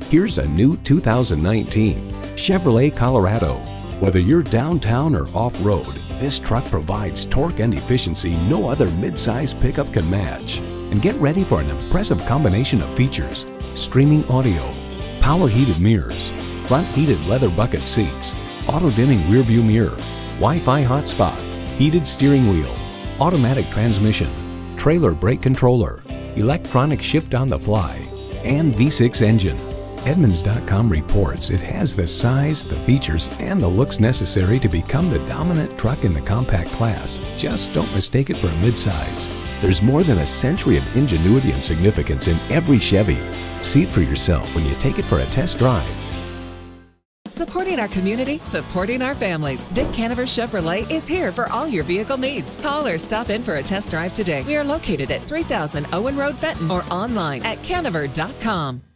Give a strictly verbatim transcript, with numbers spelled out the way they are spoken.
Here's a new two thousand nineteen Chevrolet Colorado. Whether you're downtown or off-road, this truck provides torque and efficiency no other mid-size pickup can match. And get ready for an impressive combination of features: streaming audio, power heated mirrors, front heated leather bucket seats, auto-dimming rearview mirror, Wi-Fi hotspot, heated steering wheel, automatic transmission, trailer brake controller, electronic shift on the fly, and V six engine. Edmunds dot com reports it has the size, the features, and the looks necessary to become the dominant truck in the compact class. Just don't mistake it for a midsize. There's more than a century of ingenuity and significance in every Chevy. See it for yourself when you take it for a test drive. Supporting our community, supporting our families. Vic Canaver Chevrolet is here for all your vehicle needs. Call or stop in for a test drive today. We are located at three thousand Owen Road, Fenton, or online at Canaver dot com.